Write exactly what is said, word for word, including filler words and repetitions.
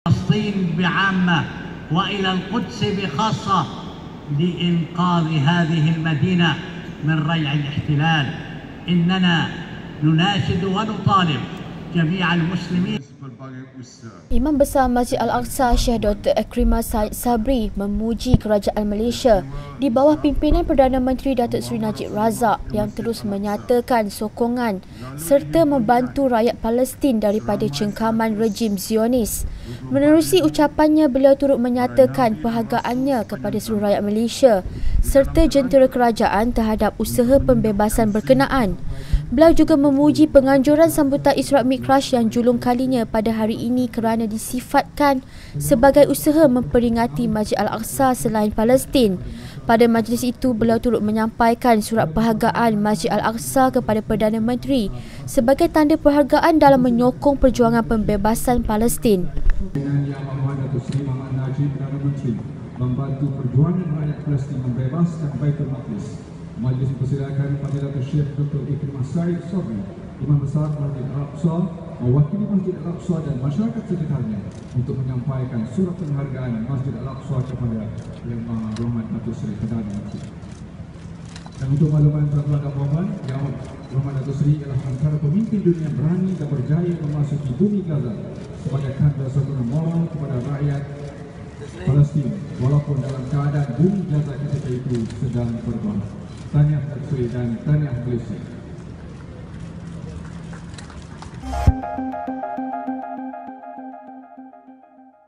فلسطين بعامة وإلى القدس بخاصة لإنقاذ هذه المدينة من ريع الاحتلال. إننا نناشد ونطالب جميع المسلمين. Imam Besar Masjid Al-Aqsa Syekh Doktor Ikrimah Said Sabri memuji kerajaan Malaysia di bawah pimpinan Perdana Menteri Datuk Seri Najib Razak yang terus menyatakan sokongan serta membantu rakyat Palestin daripada cengkaman rejim Zionis. Menerusi ucapannya, beliau turut menyatakan perhargaannya kepada seluruh rakyat Malaysia serta jentera kerajaan terhadap usaha pembebasan berkenaan. Beliau juga memuji penganjuran sambutan Isra' Mikraj yang julung kalinya pada hari ini kerana disifatkan sebagai usaha memperingati Masjid Al-Aqsa selain Palestin. Pada majlis itu, beliau turut menyampaikan surat penghargaan Masjid Al-Aqsa kepada Perdana Menteri sebagai tanda penghargaan dalam menyokong perjuangan pembebasan Palestin. Dengan Yang Amat Datuk Seri Muhammad Najib Perdana Menteri membantu perjuangan rakyat Palestin membebaskan Baitul Maqdis. Majlis mempersilakan Fadilatul Datuk Syekh Doktor Ikrimah Said Sabri, Imam Besar Masjid Al-Aqsa, mewakili Masjid Al-Aqsa dan masyarakat sekitarnya untuk menyampaikan surat penghargaan Masjid Al-Aqsa kepada Yang Maha Berhormat Datuk Seri Perdana Menteri. Dan untuk makluman tuan-tuan dan puan-puan, Yang Berhormat Datuk Seri ialah antara pemimpin dunia yang berani dan berjaya memasuki bumi Gaza sebagai tanda sokongan moral kepada rakyat Palestin walaupun dalam keadaan bumi Gaza ketika itu sedang berperang. Tahniah Datuk Seri dan tahniah Malaysia.